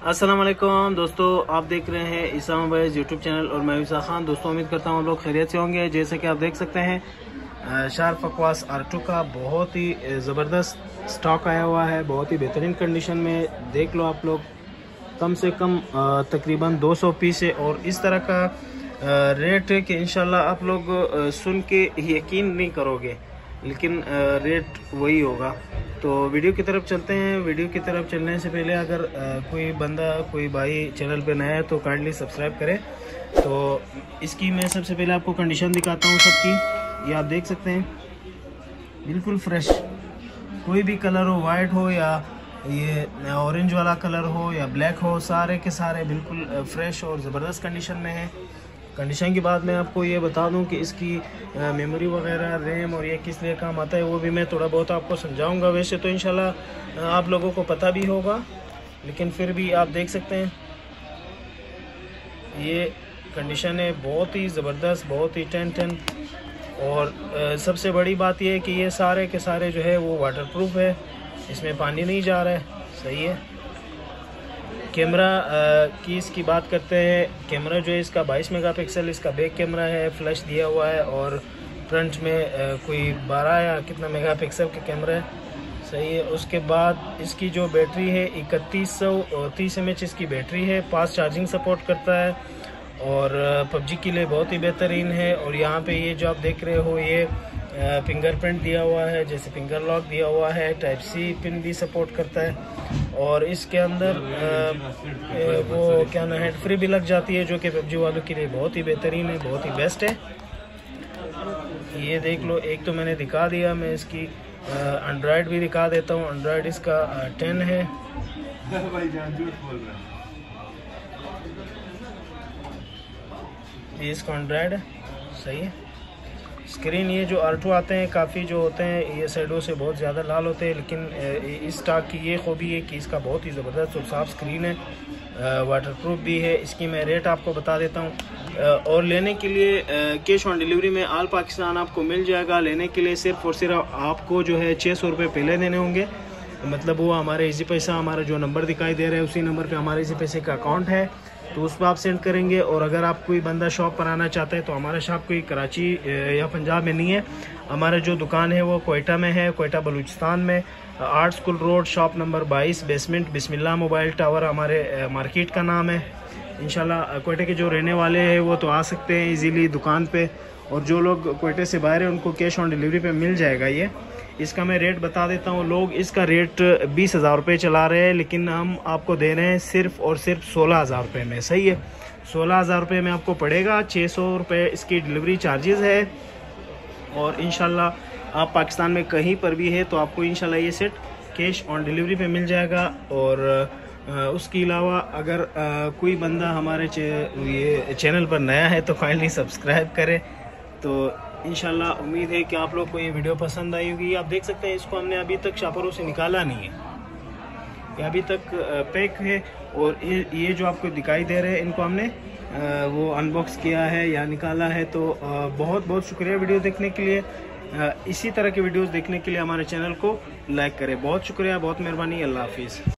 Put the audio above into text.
अस्सलाम वालेकुम दोस्तों, आप देख रहे हैं ईसा मोबाइल्स यूट्यूब चैनल और मैं ईसा खान। दोस्तों उम्मीद करता हूँ आप लोग खैरियत से होंगे। जैसे कि आप देख सकते हैं शार्प अक्वास R2 का बहुत ही ज़बरदस्त स्टॉक आया हुआ है, बहुत ही बेहतरीन कंडीशन में। देख लो आप लोग, कम से कम तकरीबन 200 पीस है और इस तरह का रेट है कि इंशाल्लाह आप लोग सुन के यकीन नहीं करोगे, लेकिन रेट वही होगा। तो वीडियो की तरफ चलते हैं। वीडियो की तरफ चलने से पहले अगर कोई बंदा कोई भाई चैनल पे नया है तो काइंडली सब्सक्राइब करें। तो इसकी मैं सबसे पहले आपको कंडीशन दिखाता हूँ सबकी। ये आप देख सकते हैं बिल्कुल फ्रेश, कोई भी कलर हो, वाइट हो या ये ऑरेंज वाला कलर हो या ब्लैक हो, सारे के सारे बिल्कुल फ्रेश और ज़बरदस्त कंडीशन में है। कंडीशन के बाद मैं आपको ये बता दूं कि इसकी मेमोरी वगैरह, रैम और ये किस लिए काम आता है वो भी मैं थोड़ा बहुत आपको समझाऊंगा। वैसे तो इंशाल्लाह आप लोगों को पता भी होगा, लेकिन फिर भी आप देख सकते हैं ये कंडीशन है बहुत ही ज़बरदस्त, बहुत ही 10/10। और सबसे बड़ी बात यह है कि ये सारे के सारे जो है वो वाटरप्रूफ है, इसमें पानी नहीं जा रहा है। सही है। कैमरा की इसकी बात करते हैं। कैमरा जो है इसका 22 मेगापिक्सल इसका बैक कैमरा है, फ्लैश दिया हुआ है और फ्रंट में कोई 12 या कितना मेगापिक्सल का कैमरा है। सही है। उसके बाद इसकी जो बैटरी है 3130 mAh इसकी बैटरी है, फास्ट चार्जिंग सपोर्ट करता है और PUBG के लिए बहुत ही बेहतरीन है। और यहाँ पे ये जो आप देख रहे हो ये फिंगरप्रिंट दिया हुआ है, जैसे फिंगर लॉक दिया हुआ है, टाइप सी पिन भी सपोर्ट करता है। और इसके अंदर वो क्या ना हेड फ्री भी लग जाती है, जो कि PUBG वालों के लिए बहुत ही बेहतरीन है, बहुत ही बेस्ट है। ये देख लो, एक तो मैंने दिखा दिया, मैं इसकी एंड्रॉयड भी दिखा देता हूँ। एंड्रॉयड इसका 10 है। ये इसका एंड्रॉयड है। सही है। स्क्रीन ये जो R2 आते हैं काफ़ी जो होते हैं ये साइडों से बहुत ज़्यादा लाल होते हैं, लेकिन इस स्टॉक की ये खूबी है कि इसका बहुत ही ज़बरदस्त और साफ़ स्क्रीन है, वाटरप्रूफ भी है। इसकी मैं रेट आपको बता देता हूँ। और लेने के लिए कैश ऑन डिलीवरी में ऑल पाकिस्तान आपको मिल जाएगा। लेने के लिए सिर्फ और सिर्फ आपको जो है 600 रुपये पहले देने होंगे। मतलब वो हमारे इजी पैसा, हमारा जो नंबर दिखाई दे रहा है उसी नंबर पर हमारे इजी पैसे का अकाउंट है, तो उस पर आप सेंड करेंगे। और अगर आप कोई बंदा शॉप पर आना चाहता है तो हमारा शॉप कोई कराची या पंजाब में नहीं है। हमारा जो दुकान है वो कोयटा में है, कोयटा बलूचिस्तान में, Art School Road, shop number 22, basement, Bismillah mobile tower हमारे मार्केट का नाम है। इंशाल्लाह कोयटे के जो रहने वाले हैं वो तो आ सकते हैं इजीली दुकान पे, और जो लोग कोयटे से बाहर हैं उनको कैश ऑन डिलीवरी पे मिल जाएगा। ये इसका मैं रेट बता देता हूँ। लोग इसका रेट 20,000 रुपये चला रहे हैं, लेकिन हम आपको दे रहे हैं सिर्फ और सिर्फ 16,000 रुपये में। सही है। 16,000 रुपये में आपको पड़ेगा। 600 रुपये इसकी डिलीवरी चार्जेस है। और इंशाल्लाह आप पाकिस्तान में कहीं पर भी है तो आपको इंशाल्लाह ये सेट कैश ऑन डिलीवरी पे मिल जाएगा। और उसके अलावा अगर कोई बंदा हमारे ये चैनल पर नया है तो काइंडली सब्सक्राइब करें। तो इंशाल्लाह उम्मीद है कि आप लोग को ये वीडियो पसंद आई होगी। आप देख सकते हैं इसको हमने अभी तक शापरों से निकाला नहीं है, ये अभी तक पैक है। और ये जो आपको दिखाई दे रहे हैं इनको हमने वो अनबॉक्स किया है या निकाला है। तो बहुत बहुत शुक्रिया वीडियो देखने के लिए। इसी तरह के वीडियोस देखने के लिए हमारे चैनल को लाइक करें। बहुत शुक्रिया, बहुत मेहरबानी। अल्लाह हाफिज़।